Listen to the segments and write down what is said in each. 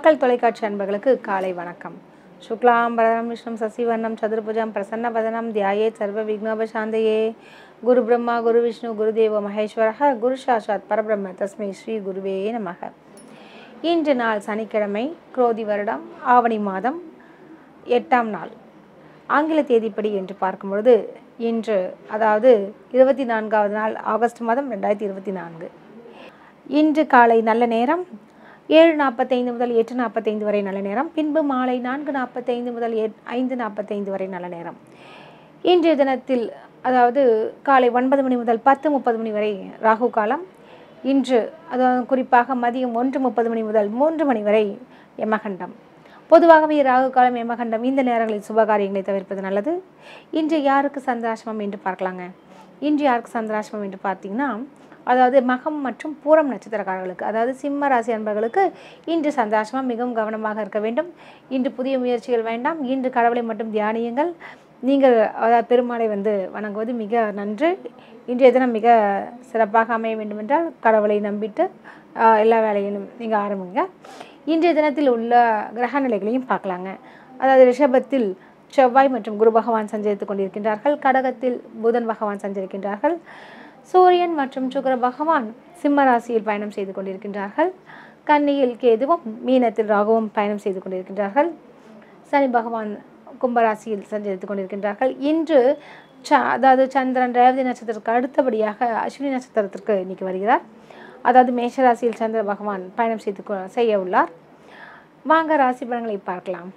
மக்கள் தொலைக்காட்சி அன்பர்களுக்கு காலை வணக்கம். சுக்லாம் பரதரம் விஷ்ணும் சசிவர்ணம் சதுர்புஜம் பிரசன்ன வதனம் தியாயே சர்வ விக்னோபசாந்தயே. குரு பிரம்மா குரு விஷ்ணு குருதேவ மகேஸ்வரः குரு சாட்சாத் பரபிரம்ம தஸ்மை ஸ்ரீ குருவே நமக. இன்று நாள் சனிக்கிழமை, குரோதி வருடம் ஆவணி மாதம் 8ஆம் நாள். ஆங்கில தேதிப்படி என்று பார்க்கும்பொழுது இன்று அதாவது 24வது நாள் ஆகஸ்ட் மாதம் 2024. இன்று காலை நல்ல நேரம் 7:45 முதல் 8:45 வரை நல்ல நேரம். பின்பு மாலை 4:45 முதல் 5:45 வரை நல்ல நேரம். இன்றைய தினத்தில் அதாவது காலை 9 மணி முதல் 10:30 மணி வரை ராகு காலம். இன்று அதாவது குறிப்பாக மதியம் 1:30 மணி முதல் 3 மணி வரை யமகண்டம். பொதுவாகவே ராகு காலம் யமகண்டம் இந்த நேரங்களில் சுபகாரியங்களை தவிர்ப்பது நல்லது. இன்று யாருக்கு சந்திராசிரமம் என்று பார்க்கலாங்க. இன்று யாருக்கு சந்திராசிரமம் என்று பார்த்தீங்கன்னா, அதாவது மகம் மற்றும் பூரம் நட்சத்திரக்காரர்களுக்கு, அதாவது சிம்ம ராசி அன்பர்களுக்கு இன்று சந்திராசிரமம். மிகவும் கவனமாக இருக்க வேண்டும். இன்று புதிய முயற்சிகள் வேண்டாம். இன்று கடவுளை மட்டும் தியானியுங்கள். நீங்கள் அதாவது பெருமாளை வணங்குவது மிக நன்று. இன்றைய தினம் மிக சிறப்பாக அமைய வேண்டுமென்றால் கடவுளை நம்பிட்டு எல்லா வேலையிலும் நீங்கள் ஆரம்பிங்க. இன்றைய தினத்தில் உள்ள கிரக நிலைகளையும் பார்க்கலாங்க. அதாவது ரிஷபத்தில் செவ்வாய் மற்றும் குரு பகவான் சஞ்சரித்துக் கொண்டிருக்கின்றார்கள். கடகத்தில் புதன் பகவான் சஞ்சரிக்கின்றார்கள். சூரியன் மற்றும் சுக்கிர பகவான் சிம்ம ராசியில் பயணம் செய்து கொண்டிருக்கின்றார்கள். கன்னியில் கேதுவும் மீனத்தில் ராகுவும் பயணம் செய்து கொண்டிருக்கின்றார்கள். சனி பகவான் கும்பராசியில் சஞ்சரித்துக் கொண்டிருக்கின்றார்கள். இன்று அதாவது சந்திரன் ரேவதி நட்சத்திரத்திற்கு அடுத்தபடியாக அஸ்வினி நட்சத்திரத்திற்கு இன்னைக்கு வருகிறார். அதாவது மேஷராசியில் சந்திர பகவான் பயணம் செய்ய உள்ளார். வாங்க ராசி பலன்களை பார்க்கலாம்.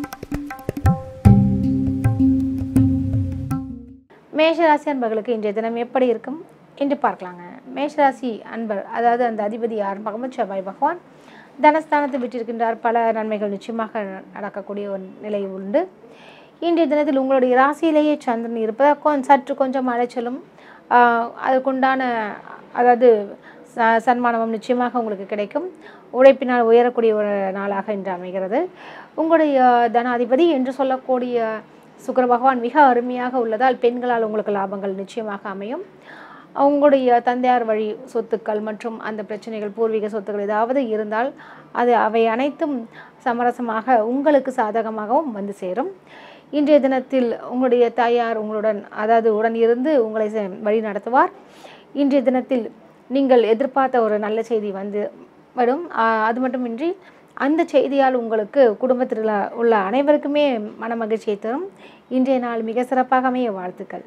மேஷராசி அன்பர்களுக்கு இன்றைய தினம் எப்படி இருக்கும் என்று பார்க்கலாங்க. மேஷராசி அன்பர் அதாவது அந்த அதிபதி யாருன்னு பார்க்கும்போது செவ்வாய் பகவான் தனஸ்தானத்தை விட்டிருக்கின்றார். பல நன்மைகள் நிச்சயமாக நடக்கக்கூடிய ஒரு நிலை உண்டு. இன்றைய தினத்தில் உங்களுடைய ராசியிலேயே சந்திரன் இருப்பதால் சற்று கொஞ்சம் அலைச்சலும் அதற்குண்டான அதாவது சன்மானமும் நிச்சயமாக உங்களுக்கு கிடைக்கும். உழைப்பினால் உயரக்கூடிய ஒரு நாளாக இன்று அமைகிறது. உங்களுடைய தனாதிபதி என்று சொல்லக்கூடிய சுக்கிர பகவான் மிக அருமையாக உள்ளதால் பெண்களால் உங்களுக்கு லாபங்கள் நிச்சயமாக அமையும். உங்களுடைய தந்தையார் வழி சொத்துக்கள் மற்றும் அந்த பிரச்சனைகள், பூர்வீக சொத்துக்கள் ஏதாவது இருந்தால் அவை அனைத்தும் சமரசமாக உங்களுக்கு சாதகமாகவும் வந்து சேரும். இன்றைய தினத்தில் உங்களுடைய தாயார் உடன் இருந்து உங்களை வழி நடத்துவார். இன்றைய தினத்தில் நீங்கள் எதிர்பார்த்த ஒரு நல்ல செய்தி வரும். அது மட்டுமின்றி அந்த செய்தியால் உங்களுக்கு குடும்பத்தில் உள்ள அனைவருக்குமே மன மகிழ்ச்சியை தரும். இன்றைய நாள் மிக சிறப்பாக அமைய வாழ்த்துக்கள்.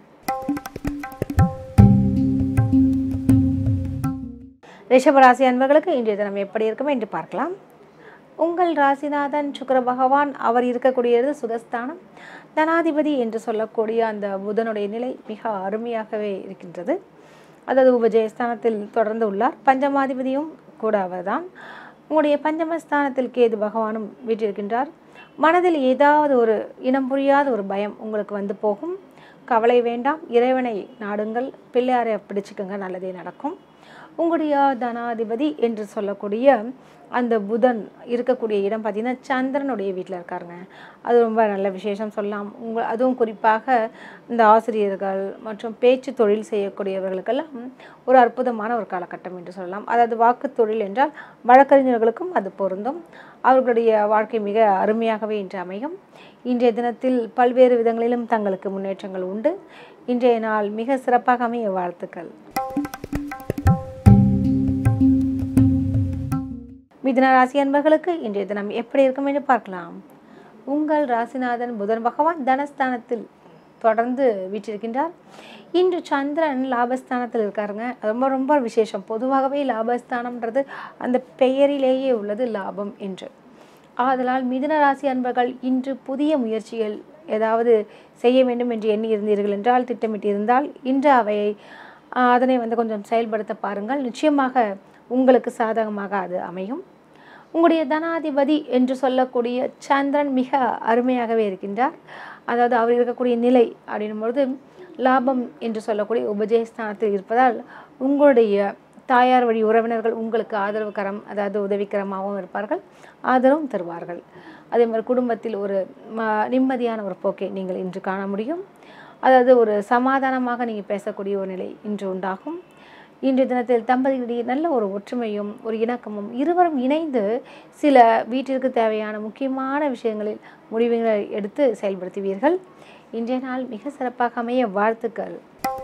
ரிஷபராசி அன்பர்களுக்கு இன்றைய தினம் எப்படி இருக்கும் என்று பார்க்கலாம். உங்கள் ராசிநாதன் சுக்கிர பகவான் அவர் இருக்கக்கூடியது சுகஸ்தானம். தனாதிபதி என்று சொல்லக்கூடிய அந்த புதனுடைய நிலை மிக அருமையாகவே இருக்கின்றது. அதாவது உபஜயஸ்தானத்தில் தொடர்ந்து உள்ளார். பஞ்சமாதிபதியும் கூட அவர்தான். உங்களுடைய பஞ்சமஸ்தானத்தில் கேது பகவானும் வீற்றிருக்கின்றார். மனதில் ஏதாவது ஒரு இனம் புரியாத ஒரு பயம் உங்களுக்கு போகும். கவலை வேண்டாம், இறைவனை நாடுங்கள், பிள்ளையாரை பிடிச்சுக்கோங்க, நல்லதே நடக்கும். உங்களுடைய தனாதிபதி என்று சொல்லக்கூடிய அந்த புதன் இருக்கக்கூடிய இடம் பார்த்திங்கன்னா சந்திரனுடைய வீட்டில் இருக்காருங்க. அது ரொம்ப நல்ல விசேஷம் சொல்லலாம். அதுவும் குறிப்பாக இந்த ஆசிரியர்கள் மற்றும் பேச்சு தொழில் செய்யக்கூடியவர்களுக்கெல்லாம் ஒரு அற்புதமான ஒரு காலகட்டம் என்று சொல்லலாம். அதாவது வாக்கு தொழில் என்றால் வழக்கறிஞர்களுக்கும் அது பொருந்தும். அவர்களுடைய வாழ்க்கை மிக அருமையாகவே இன்று அமையும். இன்றைய தினத்தில் பல்வேறு விதங்களிலும் தங்களுக்கு முன்னேற்றங்கள் உண்டு. இன்றைய நாள் மிக சிறப்பாக அமைய வாழ்த்துக்கள். மிதுன ராசி அன்பர்களுக்கு இன்றைய தினம் எப்படி இருக்கும் என்று பார்க்கலாம். உங்கள் ராசிநாதன் புதன் பகவான் தனஸ்தானத்தில் தொடர்ந்து வீற்றிருக்கின்றார். இன்று சந்திரன் லாபஸ்தானத்தில் இருக்காருங்க. ரொம்ப ரொம்ப விசேஷம். பொதுவாகவே லாபஸ்தானம்ன்றது அந்த பெயரிலேயே உள்ளது லாபம் என்று. ஆதலால் மிதுன ராசி அன்பர்கள் இன்று புதிய முயற்சிகள் ஏதாவது செய்ய வேண்டும் என்று எண்ணி இருந்தீர்கள் என்றால், திட்டமிட்டிருந்தால் இன்று அதனை கொஞ்சம் செயல்படுத்த பாருங்கள். நிச்சயமாக உங்களுக்கு சாதகமாக அது அமையும். உங்களுடைய தனாதிபதி என்று சொல்லக்கூடிய சந்திரன் மிக அருமையாகவே இருக்கின்றார். அதாவது அவர் இருக்கக்கூடிய நிலை அப்படின்னும்பொழுது லாபம் என்று சொல்லக்கூடிய உபஜயஸ்தானத்தில் இருப்பதால் உங்களுடைய தாயார் வழி உறவினர்கள் உங்களுக்கு ஆதரவுகரம் அதாவது உதவிகரமாகவும் இருப்பார்கள், ஆதரவும் தருவார்கள். அதே மாதிரி குடும்பத்தில் ஒரு நிம்மதியான ஒரு போக்கை நீங்கள் இன்று காண முடியும். அதாவது ஒரு சமாதானமாக நீங்கள் பேசக்கூடிய ஒரு நிலை இன்று உண்டாகும். இன்றைய தினத்தில் தம்பதிகளிடையே நல்ல ஒரு ஒற்றுமையும் ஒரு இணக்கமும் இருவரும் இணைந்து சில வீட்டிற்கு தேவையான முக்கியமான விஷயங்களில் முடிவுகளை எடுத்து செயல்படுத்துவீர்கள். இன்றைய நாள் மிக சிறப்பாக அமைய வாழ்த்துக்கள்.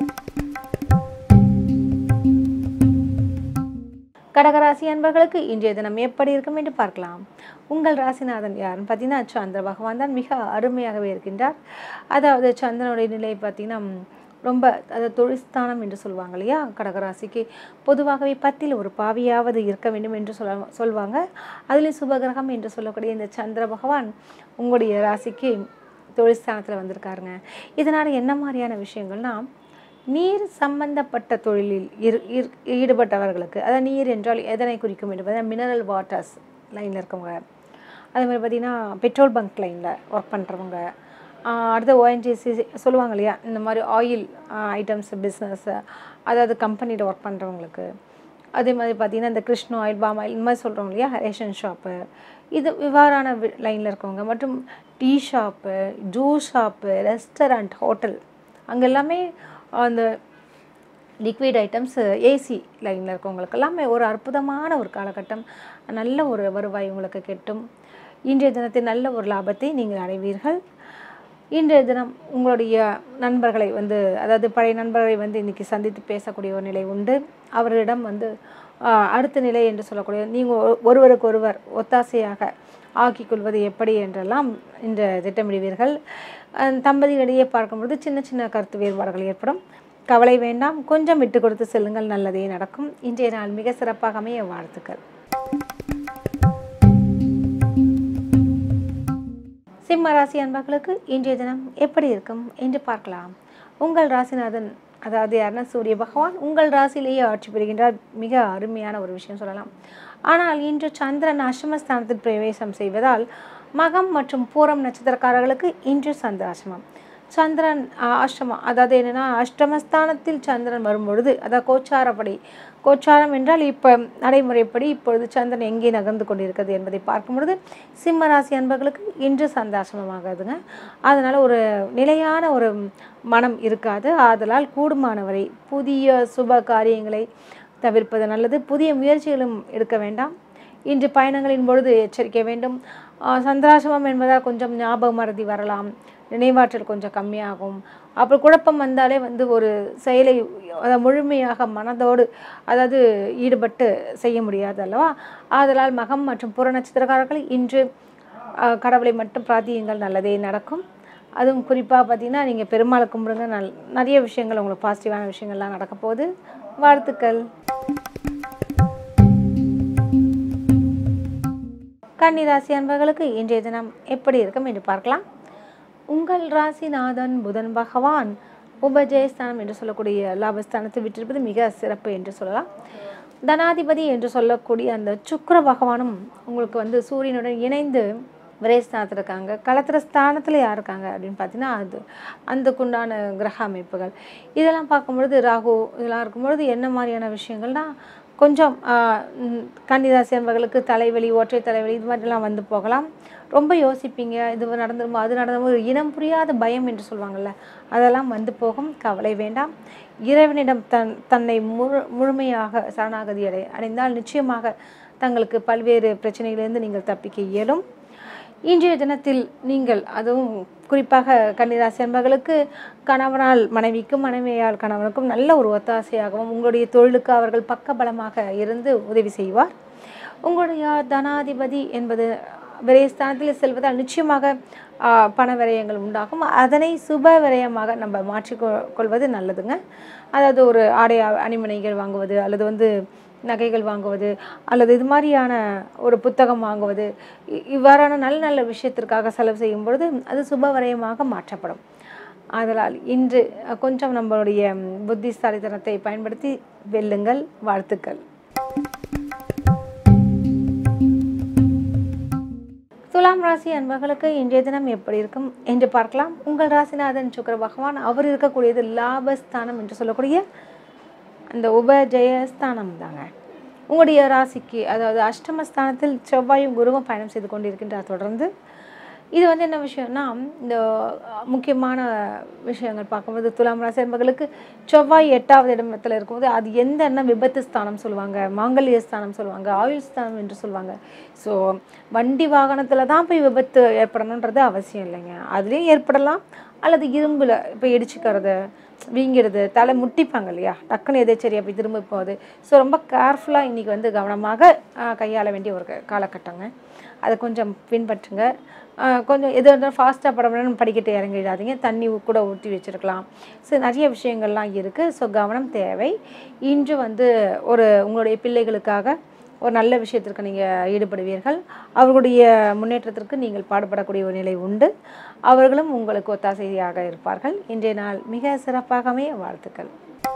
கடகராசி அன்பர்களுக்கு இன்றைய தினம் எப்படி இருக்கும் என்று பார்க்கலாம். உங்கள் ராசிநாதன் யாருன்னு பார்த்தீங்கன்னா சந்திர பகவான் தான். மிக அருமையாகவே இருக்கின்றார். அதாவது சந்திரனுடைய நிலை பார்த்தீங்கன்னா ரொம்ப அதாவது தொழில்ஸ்தானம் என்று சொல்லுவாங்க இல்லையா. கடகராசிக்கு பொதுவாகவே 10ல் ஒரு பாவியாவது இருக்க வேண்டும் என்று சொல்லுவாங்க. அதுலேயும் சுபகிரகம் என்று சொல்லக்கூடிய இந்த சந்திர பகவான் உங்களுடைய ராசிக்கு தொழில்ஸ்தானத்தில் வந்திருக்காருங்க. இதனால் என்ன மாதிரியான விஷயங்கள்னா, நீர் சம்பந்தப்பட்ட தொழிலில் ஈடுபட்டவர்களுக்கு, அதாவது நீர் என்றால் எதனை குறிக்கும் என்று பார்த்தீங்கன்னா மினரல் வாட்டர்ஸ் லைனில் இருக்கவங்க, அதே மாதிரி பார்த்திங்கன்னா பெட்ரோல் பங்க் லைனில் ஒர்க் பண்ணுறவங்க, அடுத்த ஓஎன்ஜிசி சொல்லுவாங்க இல்லையா, இந்த மாதிரி ஆயில் ஐட்டம்ஸ் பிஸ்னஸ், அதாவது கம்பெனியில் ஒர்க் பண்ணுறவங்களுக்கு, அதே மாதிரி பார்த்திங்கன்னா இந்த கிருஷ்ண ஆயில் பாம் ஆயில் இந்த மாதிரி சொல்கிறோம் இல்லையா, ரேஷன் ஷாப்பு, இது இவ்வாறான லைனில் இருக்கவங்க, மற்றும் tea shop, juice shop, restaurant, hotel, அங்கே எல்லாமே அந்த லிக்விட் ஐட்டம்ஸ், ஏசி லைனில் இருக்கவங்களுக்கு எல்லாமே ஒரு அற்புதமான ஒரு காலகட்டம். நல்ல ஒரு வருவாய் உங்களுக்கு கிட்டும். இன்றைய தினத்தில் நல்ல ஒரு லாபத்தை நீங்கள் அடைவீர்கள். இன்றைய தினம் உங்களுடைய நண்பர்களை அதாவது பழைய நண்பர்களை இன்றைக்கி சந்தித்து பேசக்கூடிய ஒரு நிலை உண்டு. அவர்களிடம் அடுத்த நிலை என்று சொல்லக்கூடிய நீங்கள் ஒருவருக்கு ஒருவர் ஒத்தாசையாக ஆக்கிக்கொள்வது எப்படி என்றெல்லாம் இன்று திட்டமிடுவீர்கள். தம்பதிகளிடையே பார்க்கும்பொழுது சின்ன சின்ன கருத்து வேறுபாடுகள் ஏற்படும். கவலை வேண்டாம், கொஞ்சம் விட்டு கொடுத்து செல்லுங்கள், நல்லதே நடக்கும். இன்றைய நாள் மிக சிறப்பாக அமைய வாழ்த்துக்கள். சிம்ம ராசி அன்பர்களுக்கு இன்றைய தினம் எப்படி இருக்கும் என்று பார்க்கலாம். உங்கள் ராசிநாதன் அதாவது யாருன்னா சூரிய பகவான் உங்கள் ராசியிலேயே ஆட்சி பெறுகின்றார். மிக அருமையான ஒரு விஷயம் சொல்லலாம். ஆனால் இன்று சந்திரன் அஷ்டமஸ்தானத்தில் பிரவேசம் செய்வதால் மகம் மற்றும் பூரம் நட்சத்திரக்காரர்களுக்கு இன்று சந்திராசிரமம். சந்திரன் அஷ்டமம், அதாவது என்னென்னா அஷ்டமஸ்தானத்தில் சந்திரன் வரும்பொழுது, அதாவது கோச்சாரப்படி, கோச்சாரம் என்றால் இப்போ நடைமுறைப்படி இப்பொழுது சந்திரன் எங்கே நகர்ந்து கொண்டிருக்கிறது என்பதை பார்க்கும் பொழுது சிம்ம ராசி அன்பர்களுக்கு இன்று சந்திராசிரமமாகுதுங்க. அதனால் ஒரு நிலையான ஒரு மனம் இருக்காது. ஆதலால் கூடுமானவரை புதிய சுப காரியங்களை தவிர்ப்பது நல்லது. புதிய முயற்சிகளும் எடுக்க வேண்டாம். இன்று பயணங்களின் பொழுது எச்சரிக்கை வேண்டும். சந்திராசிரமம் என்பதால் கொஞ்சம் ஞாபக மறதி வரலாம், நினைவாற்றல் கொஞ்சம் கம்மியாகும். அப்புறம் குழப்பம் வந்தாலே ஒரு செயலை முழுமையாக மனதோடு அதாவது ஈடுபட்டு செய்ய முடியாது அல்லவா. ஆதலால் மகம் மற்றும் புற நட்சத்திரக்காரர்கள் இன்று கடவுளை மட்டும் பிரார்த்தியுங்கள், நல்லதே நடக்கும். அதுவும் குறிப்பாக பார்த்தீங்கன்னா நீங்கள் பெருமாளை கும்பிடுங்க, நிறைய விஷயங்கள் உங்களுக்கு பாசிட்டிவான விஷயங்கள்லாம் நடக்க போகுது. வாழ்த்துக்கள். கன்னி ராசி அன்பர்களுக்கு இன்றைய தினம் எப்படி இருக்கும் என்று பார்க்கலாம். உங்கள் ராசிநாதன் புதன் பகவான் உபஜயஸ்தானம் என்று சொல்லக்கூடிய லாபஸ்தானத்தை விட்டிருப்பது மிக சிறப்பு என்று சொல்லலாம். தனாதிபதி என்று சொல்லக்கூடிய அந்த சுக்கிர பகவானும் உங்களுக்கு சூரியனுடன் இணைந்து விரயஸ்தானத்தில் இருக்காங்க. களத்திர ஸ்தானத்தில் யார் இருக்காங்க அப்படின்னு பார்த்தீங்கன்னா அது அதுக்குண்டான கிரக அமைப்புகள் இதெல்லாம் பார்க்கும்பொழுது ராகு இதெல்லாம் இருக்கும்பொழுது என்ன மாதிரியான விஷயங்கள்னால் கொஞ்சம் கன்னிராசி அன்பர்களுக்கு தலைவலி, ஒற்றை தலைவலி இது மாதிரிலாம் போகலாம். ரொம்ப யோசிப்பீங்க, இது நடந்துருமோ அது நடந்துருமோ, ஒரு இனம் புரியாத பயம் என்று சொல்லுவாங்கள்ல, அதெல்லாம் போகும். கவலை வேண்டாம். இறைவனிடம் தன்னை முழுமையாக சரணாகதி அடைந்தால் நிச்சயமாக தங்களுக்கு பல்வேறு பிரச்சனைகளிலிருந்து நீங்கள் தப்பிக்க இயலும். இன்றைய தினத்தில் நீங்கள் அதுவும் குறிப்பாக கன்னிராசி அன்பர்களுக்கு கணவனால் மனைவிக்கும் மனைவியால் கணவனுக்கும் நல்ல ஒரு ஒத்தாசையாகவும் உங்களுடைய தொழிலுக்கு அவர்கள் பக்கபலமாக இருந்து உதவி செய்வார். உங்களுடைய தனாதிபதி என்பது விரயஸ்தானத்தில் செல்வதால் நிச்சயமாக பண விரயங்கள் உண்டாகும். அதனை சுப விரயமாக நம்ம மாற்றிக்கொள்வது நல்லதுங்க. அதாவது ஒரு ஆடை அணிமனைகள் வாங்குவது அல்லது நகைகள் வாங்குவது அல்லது இது மாதிரியான ஒரு புத்தகம் வாங்குவது, இவ்வாறான நல்ல நல்ல விஷயத்திற்காக செலவு செய்யும் பொழுது அது சுப விரயமாக மாற்றப்படும். அதனால் இன்று கொஞ்சம் நம்மளுடைய புத்திசாலித்தனத்தை பயன்படுத்தி வெல்லுங்கள். வாழ்த்துக்கள். துலாம் ராசி அன்பர்களுக்கு இன்றைய தினம் எப்படி இருக்கும் என்று பார்க்கலாம். உங்கள் ராசிநாதன் சுக்கிர பகவான் அவர் இருக்கக்கூடியது லாபஸ்தானம் என்று சொல்லக்கூடிய அந்த உபஜயஸ்தானம் தாங்க. உங்களுடைய ராசிக்கு அதாவது அஷ்டமஸ்தானத்தில் செவ்வாயும் குருவும் பயணம் செய்து கொண்டிருக்கின்றார். தொடர்ந்து இது வந்து என்ன விஷயம்னா, இந்த முக்கியமான விஷயங்கள் பார்க்கும்போது துலாம் ராசி அன்பர்களுக்கு செவ்வாய் 8வது இடத்துல இருக்கும்போது, அது எந்த எண்ணம் விபத்து ஸ்தானம் சொல்லுவாங்க, மாங்கல்ய ஸ்தானம் சொல்லுவாங்க, ஆயுள் ஸ்தானம் என்று சொல்லுவாங்க. ஸோ வண்டி வாகனத்தில் தான் போய் விபத்து ஏற்படணுன்றது அவசியம் இல்லைங்க. அதுலேயும் ஏற்படலாம், அல்லது இரும்பில் இப்போ இடிச்சுக்கிறது, வீங்கிறது, தலை முட்டிப்பாங்க இல்லையா, டக்குன்னு எதேச்சரியா போய் திரும்ப போகுது. ஸோ ரொம்ப கேர்ஃபுல்லாக இன்றைக்கி வந்து கவனமாக கையாள வேண்டிய ஒரு காலகட்டங்க. அதை கொஞ்சம் பின்பற்றுங்க. கொஞ்சம் எது இருந்தாலும் ஃபாஸ்ட்டாக படப்படன்னு படிக்கட்டு இறங்கிடாதீங்க. தண்ணி கூட ஊற்றி வச்சுருக்கலாம். ஸோ நிறைய விஷயங்கள்லாம் இருக்குது. ஸோ கவனம் தேவை. இன்று வந்து உங்களுடைய பிள்ளைகளுக்காக ஒரு நல்ல விஷயத்திற்கு நீங்கள் ஈடுபடுவீர்கள். அவர்களுடைய முன்னேற்றத்திற்கு நீங்கள் பாடுபடக்கூடிய ஒரு நிலை உண்டு. அவர்களும் உங்களுக்கு ஒத்தாசையாக இருப்பார்கள். இன்றைய நாள் மிக சிறப்பாக அமைய வாழ்த்துக்கள்.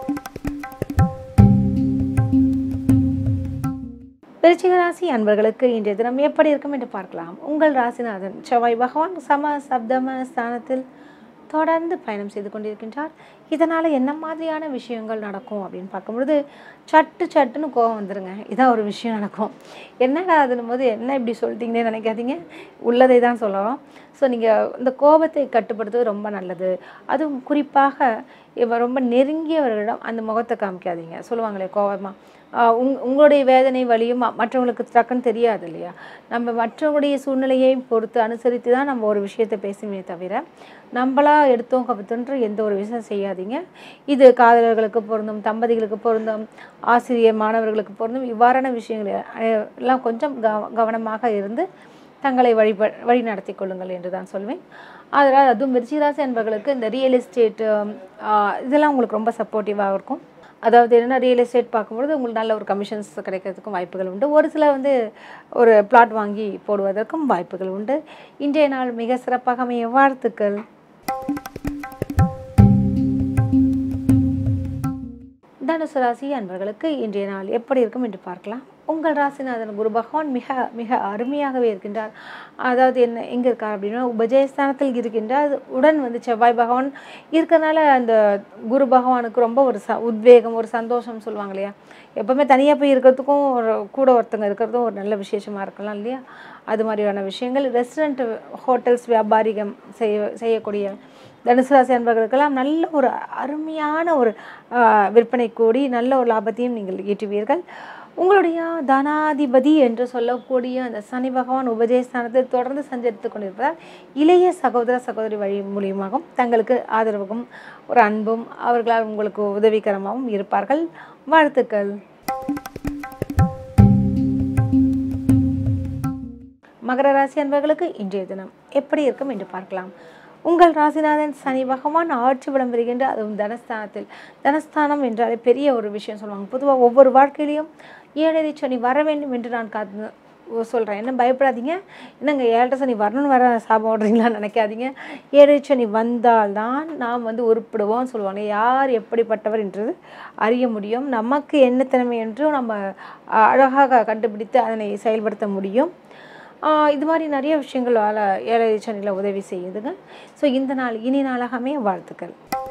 விருச்சிக ராசி அன்பர்களுக்கு இன்றைய தினம் எப்படி இருக்கும் என்று பார்க்கலாம். உங்கள் ராசிநாதன் செவ்வாய் பகவான் சப்தம ஸ்தானத்தில் தொடர்ந்து பயணம் செய்து கொண்டிருக்கின்றார். இதனால் என்ன மாதிரியான விஷயங்கள் நடக்கும் அப்படின்னு பார்க்கும்பொழுது, சட்டுன்னு கோபம் வந்துடுங்க. இதான் ஒரு விஷயம் நடக்கும். என்னடா அதுன்னும் போது, என்ன இப்படி சொல்லிட்டீங்கன்னே நினைக்காதீங்க, உள்ளதை தான் சொல்லலாம். ஸோ நீங்கள் இந்த கோபத்தை கட்டுப்படுத்துவது ரொம்ப நல்லது. அதுவும் குறிப்பாக ரொம்ப நெருங்கியவர்களிடம் அந்த முகத்தை காமிக்காதீங்க. சொல்லுவாங்களே கோபமாக, உங்களுடைய வேதனை வலியும் மற்றவங்களுக்கு டக்குன்னு தெரியாது இல்லையா. நம்ம மற்றவங்களுடைய சூழ்நிலையையும் பொறுத்து அனுசரித்து தான் நம்ம ஒரு விஷயத்தை பேசுமே தவிர, நம்மளா எடுத்தோம் கபத்துன்ற எந்த ஒரு விஷயம் செய்யாதீங்க. இது காதலர்களுக்கு பொருந்தும், தம்பதிகளுக்கு பொருந்தும், ஆசிரியர் மாணவர்களுக்கு பொருந்தும். இவ்வாறான விஷயங்கள் எல்லாம் கொஞ்சம் கவனமாக இருந்து தங்களை வழி நடத்தி கொள்ளுங்கள் என்று தான் சொல்வேன். அதனால் அதுவும் விருச்சிகராசி என்பவர்களுக்கு இந்த ரியல் எஸ்டேட்டு இதெல்லாம் உங்களுக்கு ரொம்ப சப்போர்ட்டிவாக இருக்கும். அதாவது என்னென்னா, ரியல் எஸ்டேட் பார்க்கும்பொழுது உங்களுக்கு நல்ல ஒரு கமிஷன்ஸ் கிடைக்கிறதுக்கும் வாய்ப்புகள் உண்டு. ஒரு சிலர் வந்து ஒரு பிளாட் வாங்கி போடுவதற்கும் வாய்ப்புகள் உண்டு. இன்றைய நாள் மிக சிறப்பாக அமைய வாழ்த்துக்கள். தனுசு ராசி அன்பர்களுக்கு இன்றைய நாள் எப்படி இருக்கும் என்று பார்க்கலாம். உங்கள் ராசிநாதன் குரு பகவான் மிக மிக அருமையாகவே இருக்கின்றார். அதாவது எங்கே இருக்கார் அப்படின்னா, உபஜயஸ்தானத்தில் இருக்கின்றார். உடன் வந்து செவ்வாய் பகவான் இருக்கிறதுனால அந்த குரு பகவானுக்கு ரொம்ப ஒரு உத்வேகம், ஒரு சந்தோஷம் சொல்லுவாங்க இல்லையா. எப்போவுமே தனியாக போய் இருக்கிறதுக்கும் கூட ஒருத்தங்க இருக்கிறதும் ஒரு நல்ல விசேஷமாக இருக்கலாம் இல்லையா. அது மாதிரியான விஷயங்கள் ரெஸ்டாரண்ட், ஹோட்டல்ஸ், வியாபாரிகம் செய்யக்கூடிய தனுசு ராசி அன்பர்களுக்கெல்லாம் நல்ல ஒரு அருமையான ஒரு விற்பனை கூடி நல்ல ஒரு லாபத்தையும் நீங்கள் ஈட்டுவீர்கள். உங்களுடைய தனாதிபதி என்று சொல்லக்கூடிய அந்த சனி பகவான் உபஜயஸ்தானத்தில் தொடர்ந்து சஞ்சரித்து கொண்டிருப்பதால் இளைய சகோதர சகோதரி வழி மூலியமாகவும் தங்களுக்கு ஆதரவுக்கும் ஒரு அன்பும் அவர்களால் உங்களுக்கு உதவிகரமாகவும் இருப்பார்கள். வாழ்த்துக்கள். மகர ராசி அன்பர்களுக்கு இன்றைய தினம் எப்படி இருக்கும் என்று பார்க்கலாம். உங்கள் ராசிநாதன் சனி பகவான் ஆட்சி பலம் பெறுகின்ற, அதுவும் தனஸ்தானத்தில். தனஸ்தானம் என்றாலே பெரிய ஒரு விஷயம் சொல்லுவாங்க. பொதுவாக ஒவ்வொரு வாழ்க்கையிலையும் 7 சனி வர வேண்டும் என்று நான் சொல்கிறேன். என்ன பயப்படாதீங்க, என்னங்க 7 சனி வரணும்னு வர சாபம் ஓடுறீங்களான்னு நினைக்காதீங்க. 7 சனி வந்தால்தான் நாம் வந்து உருப்பிடுவோம் சொல்லுவாங்க. யார் எப்படிப்பட்டவர் என்றது அறிய முடியும். நமக்கு என்ன திறமை என்றும் நம்ம அழகாக கண்டுபிடித்து அதனை செயல்படுத்த முடியும். இது மாதிரி நிறைய விஷயங்கள் 7 சனியில் உதவி செய்யுதுங்க. ஸோ இந்த நாள் இனி நாளாக அமைய வாழ்த்துக்கள்.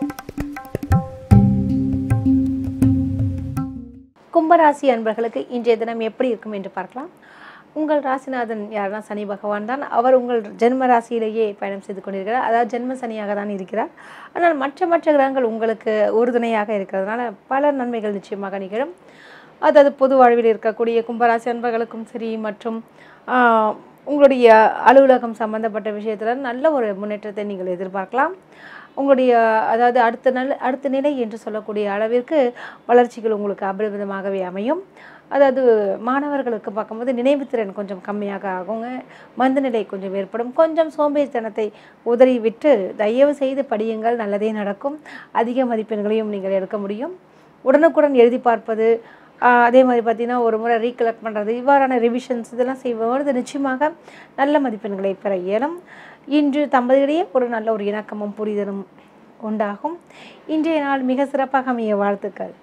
கும்பராசி அன்பர்களுக்கு இன்றைய தினம் எப்படி இருக்கும் என்று பார்க்கலாம். உங்கள் ராசிநாதன் யாருன்னா சனி பகவான் தான். அவர் உங்கள் ஜென்ம ராசியிலேயே பயணம் செய்து கொண்டிருக்கிறார். அதாவது ஜென்ம சனியாக தான் இருக்கிறார். ஆனால் மற்ற கிரகங்கள் உங்களுக்கு உறுதுணையாக இருக்கிறதுனால பல நன்மைகள் நிச்சயமாக நிகழும். அதாவது பொது வாழ்வில் இருக்கக்கூடிய கும்பராசி அன்பர்களுக்கும் சரி, மற்றும் உங்களுடைய அலுவலகம் சம்பந்தப்பட்ட விஷயத்தில் நல்ல ஒரு முன்னேற்றத்தை நீங்கள் எதிர்பார்க்கலாம். உங்களுடைய அதாவது அடுத்த நிலை என்று சொல்லக்கூடிய அளவிற்கு வளர்ச்சிகள் உங்களுக்கு அபரிமிதமாகவே அமையும். அதாவது மாணவர்களுக்கு பார்க்கும்போது நினைவுத்திறன் கொஞ்சம் கம்மியாக ஆகுங்க. மந்தநிலை கொஞ்சம் ஏற்படும். கொஞ்சம் சோம்பேறித்தனத்தை உதறி விட்டு தயவு செய்து படியுங்கள், நல்லதே நடக்கும். அதிக மதிப்பெண்களையும் நீங்கள் எடுக்க முடியும். உடனுக்குடன் எழுதி பார்ப்பது, அதே மாதிரி பார்த்திங்கன்னா ஒரு முறை ரீகலெக்ட் பண்ணுறது, இவ்வாறான ரிவிஷன்ஸ் இதெல்லாம் செய்வது நிச்சயமாக நல்ல மதிப்பெண்களை பெற இயலும். இன்று தம்பதியிடையே ஒரு நல்ல ஒரு இணக்கமும் புரிதலும் உண்டாகும். இன்றைய நாள் மிக சிறப்பாக அமைய வாழ்த்துக்கள்.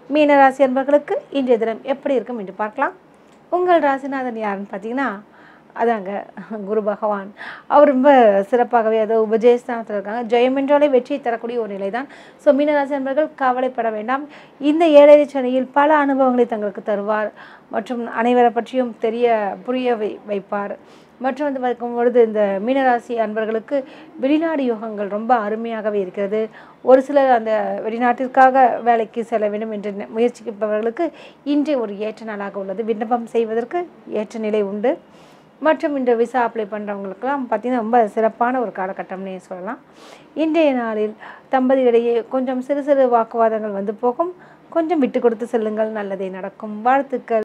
மீனராசி அன்பர்களுக்கு இன்றைய தினம் எப்படி இருக்கும் என்று பார்க்கலாம். உங்கள் ராசிநாதன் யாருன்னு பார்த்தீங்கன்னா அதாங்க குரு பகவான் அவர் ரொம்ப சிறப்பாகவே அதை உபஜயஸ்தானத்தில் இருக்காங்க. ஜெயம் என்றாலே வெற்றி தரக்கூடிய ஒரு நிலை தான். ஸோ மீனராசி நண்பர்கள் கவலைப்பட வேண்டாம். இந்த ஏழரை சனியில் பல அனுபவங்களை தங்களுக்கு தருவார் மற்றும் அனைவரை பற்றியும் புரிய வைப்பார். மற்றும் வந்து பார்க்கும் பொழுது இந்த மீனராசி அன்பர்களுக்கு வெளிநாடு யோகங்கள் ரொம்ப அருமையாகவே இருக்கிறது. ஒரு சிலர் அந்த வெளிநாட்டிற்காக வேலைக்கு செல்ல வேண்டும் என்று முயற்சிப்பவர்களுக்கு இன்றைய ஒரு ஏற்ற நாளாக உள்ளது. விண்ணப்பம் செய்வதற்கு ஏற்ற நிலை உண்டு. மற்றும் இந்த விசா அப்ளை பண்ணுறவங்களுக்கெல்லாம் பார்த்திங்கன்னா ரொம்ப சிறப்பான ஒரு காலகட்டம்னே சொல்லலாம். இன்றைய நாளில் தம்பதியிடையே கொஞ்சம் சிறு சிறு வாக்குவாதங்கள் வந்து போகும். கொஞ்சம் விட்டு கொடுத்து செல்லுங்கள், நல்லதே நடக்கும். வாழ்த்துக்கள்.